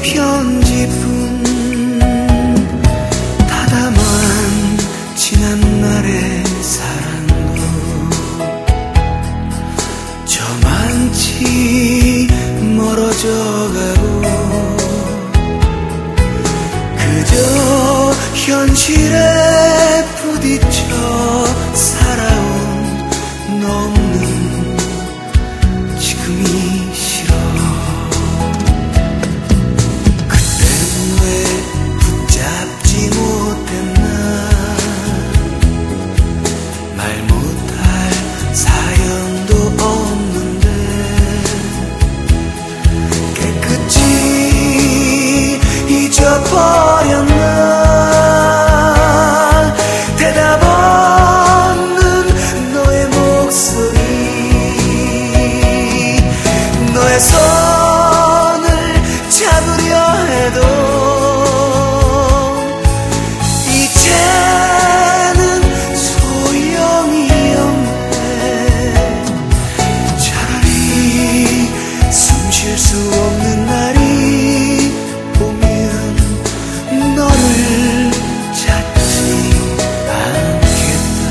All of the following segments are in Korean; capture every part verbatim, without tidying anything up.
편지뿐 다담한 지난날의 사랑도 저만치 멀어져가고 그저 현실에 부딪혀 살아온 너 없는 지금이 싫어. 그땐 왜 붙잡지 못했나. 말 못할 사연도 없는데 깨끗이 잊어버렸나. 대답 없는 너의 목소리, 너의 손을 잡으려 해도 이제는 소용이 없네. 차라리 숨 쉴 수 없는 날이 오면 너를 찾지 않겠다.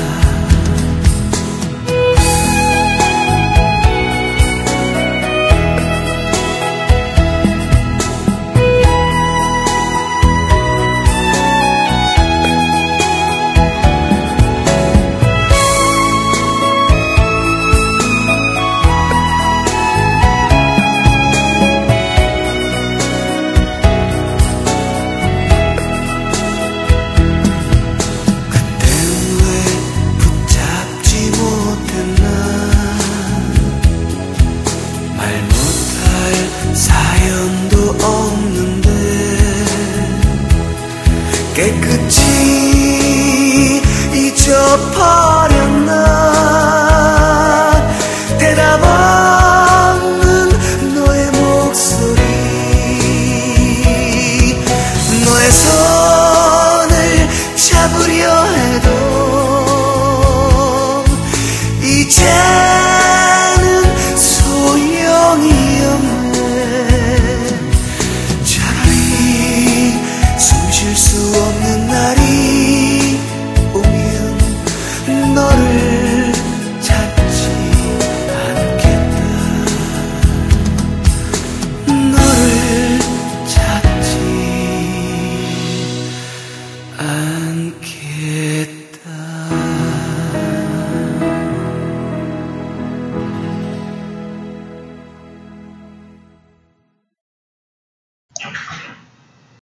사연도 없는데 깨끗이 잊어버렸나. 대답 없는 너의 목소리, 너의 손을 잡으려 해도 이제